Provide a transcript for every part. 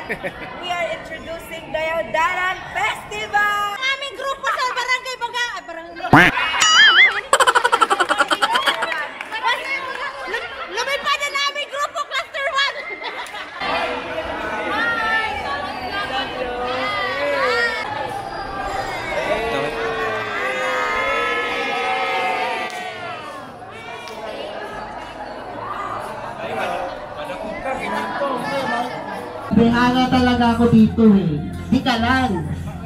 We are introducing the Daran Festival! Aming grupo sa Barangay Baga. Lumipad na aming grupo, Cluster 1. Bihanga talaga ako dito eh. Di ka lang.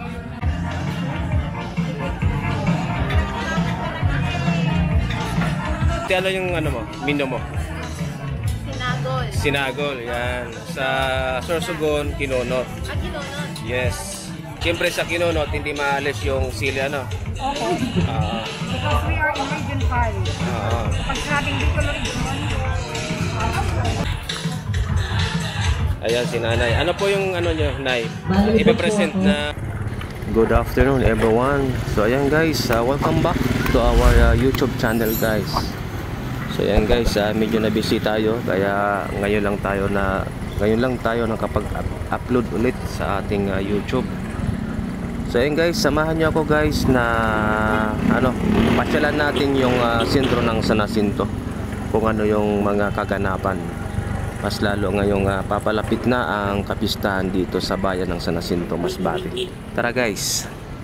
Ano yung ano mo? Mino mo? Sinagol. Sinagol, yan. Sa Sorsogon, Kinonot. Kinonot? Yes. Siyempre sa Kinonot, hindi maalis yung sili ano? Oo. Because we are in Region 5. Pag sabing dito lang region. Ayan si Nanay. Ano po yung ano nyo, Nay? Ipapresent na... Good afternoon everyone. So ayan guys, welcome back to our YouTube channel guys. So ayan guys, medyo na busy tayo. Kaya ngayon lang tayo nakapag-upload ulit sa ating YouTube. So ayan guys, samahan nyo ako guys na pasyalan natin yung sentro ng San Jacinto. Kung ano yung mga kaganapan. Mas lalo ngayong papalapit na ang kapistahan dito sa bayan ng San Jacinto, Masbate. Tara guys!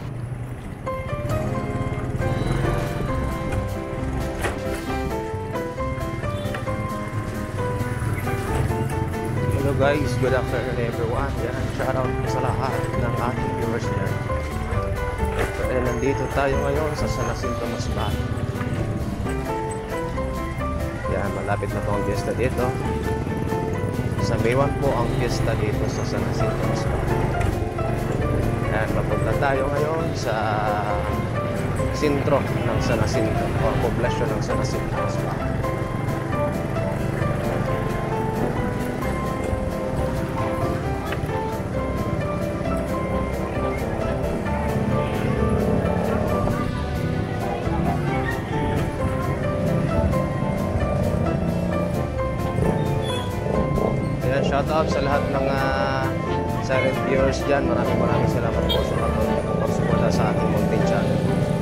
Hello guys, good afternoon everyone. Yan, shoutout sa lahat ng ating viewers here. Nandito tayo ngayon sa San Jacinto, Masbate. Yan, malapit na po ang fiesta dito. Sa May 1 po ang fiesta dito sa San Jacinto, Masbate. Yan, papunta tayo ngayon sa sentro ng San Jacinto o poblasyon ng San Jacinto, Masbate. Shoutout sa lahat ng silent viewers dyan. Maraming salamat po sa pagsuporta sa ating munting channel.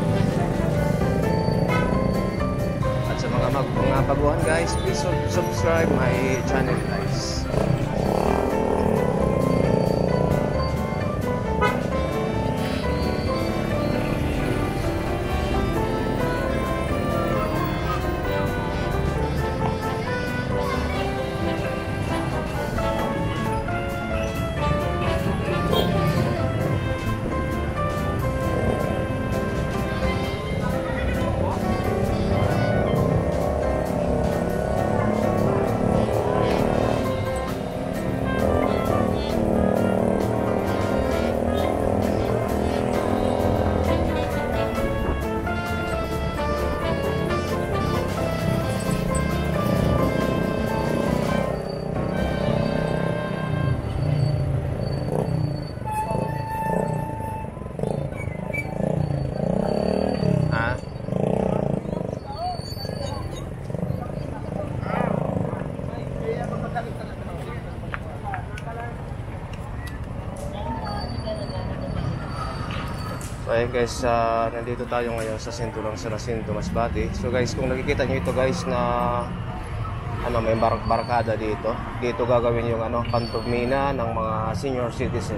At sa mga baguhan guys, please subscribe my channel guys. So ayun guys, nandito tayo ngayon sa sentro ng San Jacinto, Masbate. So guys, kung nakikita nyo ito guys na may barkada dito. Dito gagawin yung pantomima ng mga senior citizen.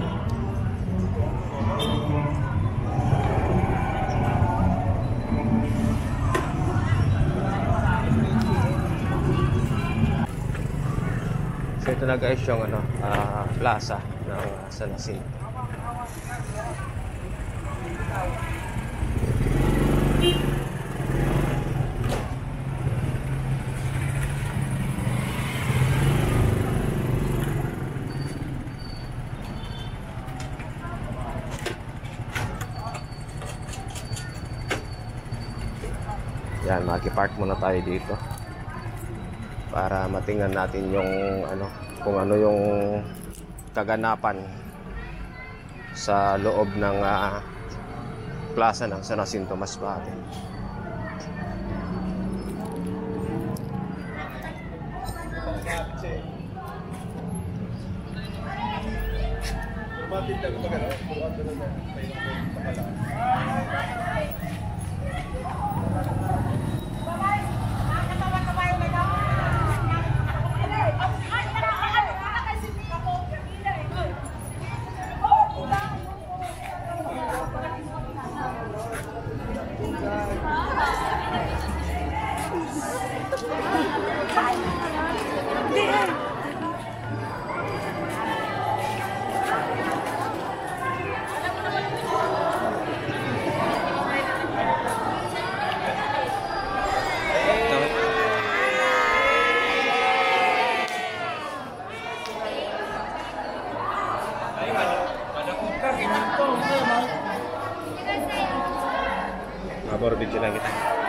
So ito na guys yung plaza ng San Jacinto. Yan, maki-park muna tayo dito para matingnan natin yung kung ano yung kaganapan sa loob ng plaza ng San Jacinto, Masbate. Maborbid sila kita.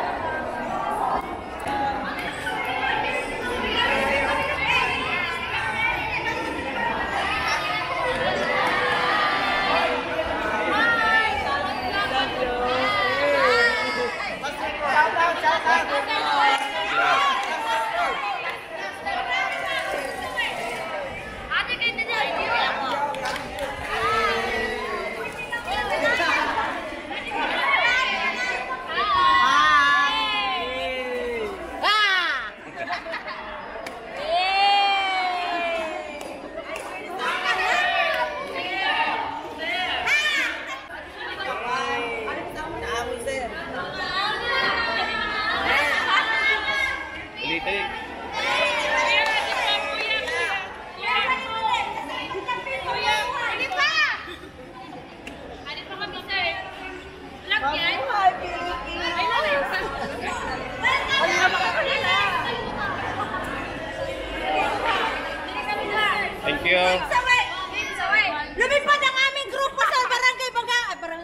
Thank you. Lumipad ang aming grupo sa barangay Baga.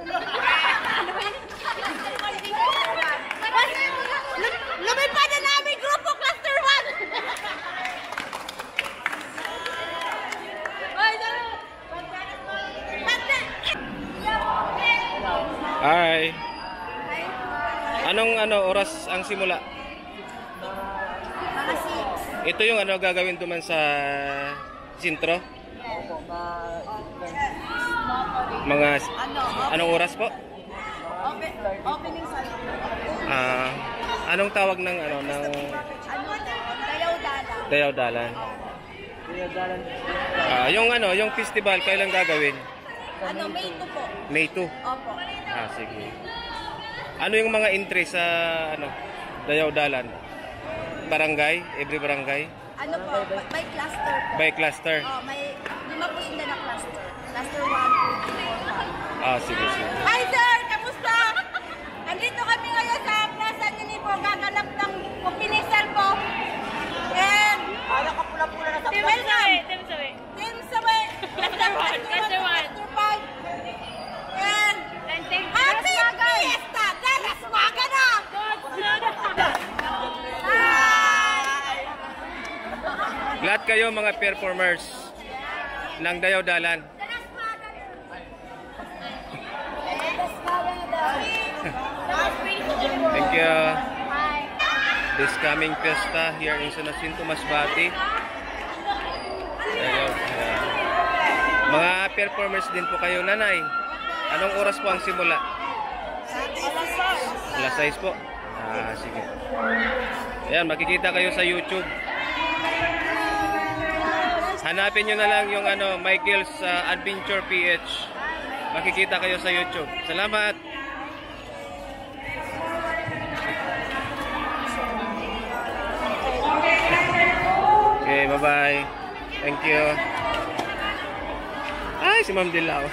Lumipad ang aming grupo, Cluster 1. Hi. Anong oras ang simula? Mga 6. Ito yung gagawin duman sa sintro? Mga anong oras po? Opening sa anong tawag ng Dayaw-dalan. Yung festival kailan gagawin? May 2 po. May 2. Opo. Sige. Ano yung mga entry sa Dayaw-dalan? Barangay? Every barangay? By cluster po. By cluster? May 5 po sila na cluster. Cluster 1, 2, 3, 4. Sige. Hi sir! Kamusta? Nandito kami ngayon sa Plaza Ninipo. Gaganap ng opening cell po. And... Kala ka pula-pula na sa Plaza. Team Sawe. Cluster 1. Cluster 5. And... Happy Fiesta! Dalaswaga na! Lahat kayo mga performers ng Dayaw-dalan. Thank you. This coming fiesta here in San Jacinto, Masbate. Mga performers din po kayo, nanay. Anong oras po ang simula? Alas 6 po. Sige. Ayan, makikita kayo sa YouTube. Hanapin nyo na lang yung Michael's Adventure PH. Makikita kayo sa YouTube. Salamat! Okay, bye-bye. Thank you. Ay, si Ma'am Dilaw.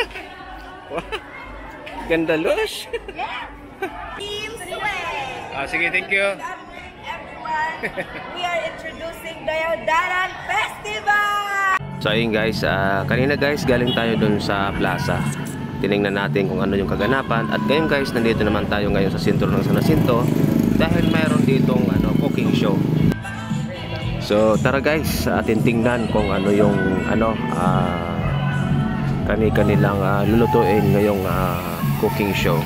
Ganda lush. Team Sway. Sige, thank you. Everyone, we are introducing Dayaw-dalan Festival! So ayun guys, kanina guys galing tayo dun sa plaza. Tinignan natin kung ano yung kaganapan. At ngayon guys, nandito naman tayo ngayon sa sentro ng San Jacinto dahil mayroon ditong cooking show. So tara guys, atin tingnan kung ano yung kanilang lulutuin ngayong cooking show.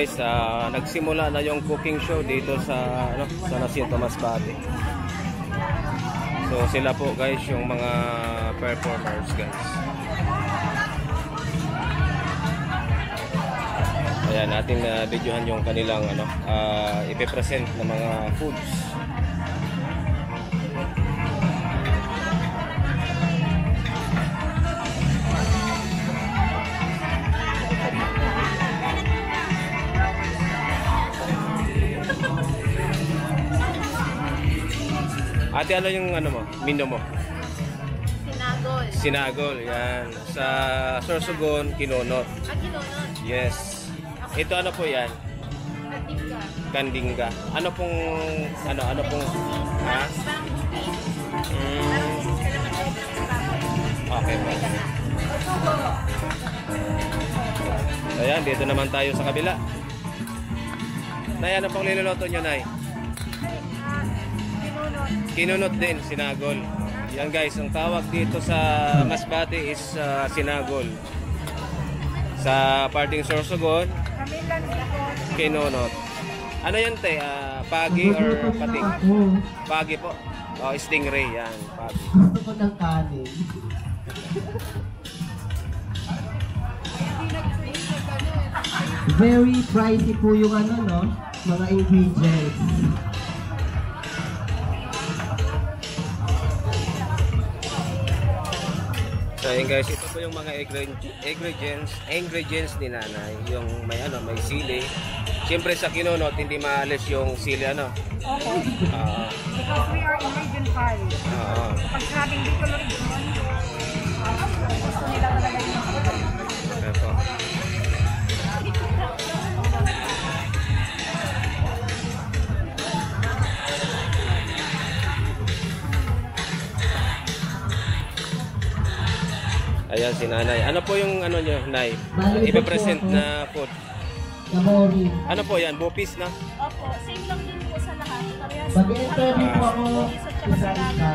guys, nagsimula na yung cooking show dito sa sa Nacinto Masbate. So sila po guys yung mga performers guys. Ayan, natin videohan yung kanilang ipe-present na mga foods. Ate, ano yung mo? Menu mo? Sinagol. Sinagol, yan. Sa Sorsogon, Kinonot. Kinonot. Yes. Ito ano po yan? Kandingga. Kandingga. Ano pong, ano pong, ha? Okay po. Ayan, dito naman tayo sa kabila. Nay, ano pong niluluto nyo, Nay? Kinunot din, sinagol. Yan guys, ang tawag dito sa Masbate is sinagol. Sa parting Sorsogon, kinunot. Ano yan te? Pagi or pating? Pagi po. O, stingray yan. Pagi. Gusto ko ng kanin. Very pricey po yung mga ingredients. So yun guys, ito po yung mga ingredients ni nanay. Yung may may sili. Siyempre sa kinunot, hindi maalis yung sili Okay. Because we are in Region 5. Pag sinabing dito na region 1, gusto nila talaga yung okay po. Ayan si nanay. Ano po yung nyo, nay? Ipe-present na food. Nabori. Ano po yan? Bupis na? Opo, same lang din po sa lahat. Mag-interview po ako sa isa.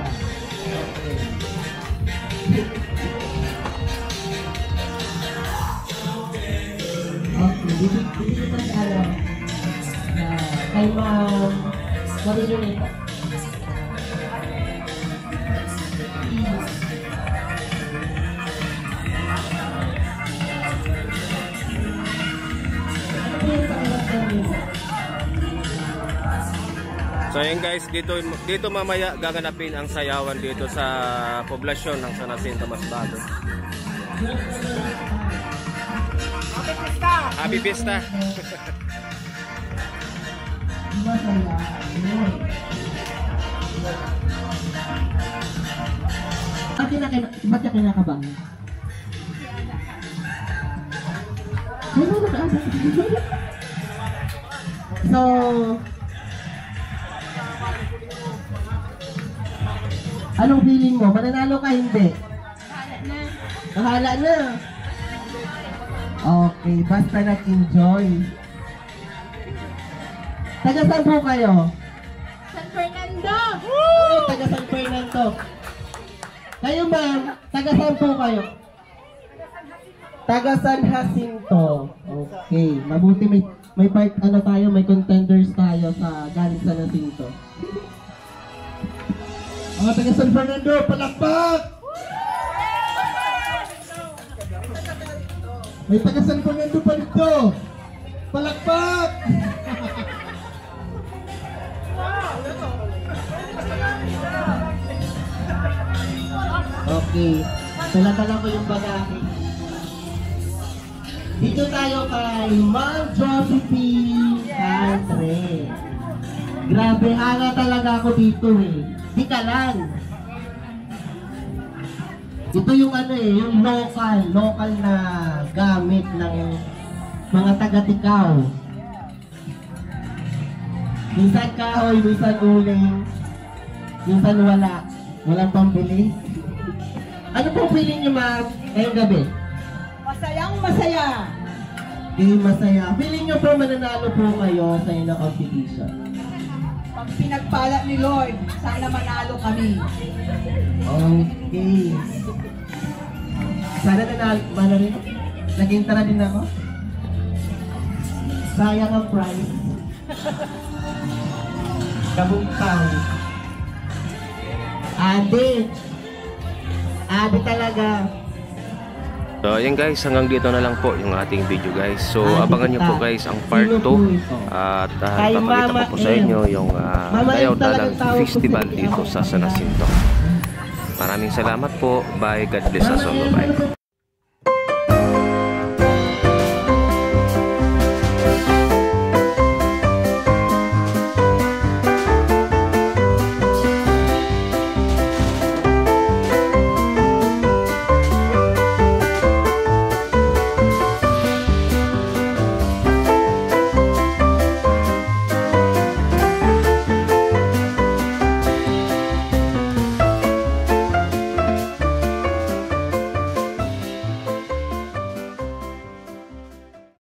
Okay, dito ko sa alam na kay Ma'am Marilunita. So yun guys, dito mamaya gaganapin ang sayawan dito sa poblasyon ng San Jacinto Masbate. Happy Fiesta! Ba't ka kinakabahan? So, anong feeling mo? Mananalo ka hindi? Bahala na. Okay, basta nag-enjoy. Taga saan po kayo? San Fernando! Oh, taga San Fernando. Kayo ma'am, taga saan po kayo? Taga San Jacinto. Okay, mabuti may part tayo, may contenders tayo sa galing San Jacinto. Mga taga San Fernando, palakpak! May taga San Fernando pa dito. Palakpak! Okay, talakala ko yung bagahe. Dito tayo kay Ma'am Josephine Andre. Grabe, hanga talaga ako dito Di ka lang. Ito yung yung local na gamit ng mga taga-Tikaw. Minsan kahoy, minsan uling, minsan walang pambili. Ano po feeling niyo ma'am ngayong gabi? Masayang masaya. Masaya. Feeling niyo po mananalo po kayo sa inyong competition? Pag pinagpala ni Lord, sana manalo kami. Okay. Sana manalo rin. Naging tara din ako. Sayang ang price. Kabungkaw. Ade. Ade talaga. So ayan guys, hanggang dito na lang po yung ating video guys. So abangan nyo po guys ang part 2 at papakita ko po sa inyo yung Dayaw Dalang Festival dito sa San Jacinto. Maraming salamat po. Bye. God bless us all. Bye.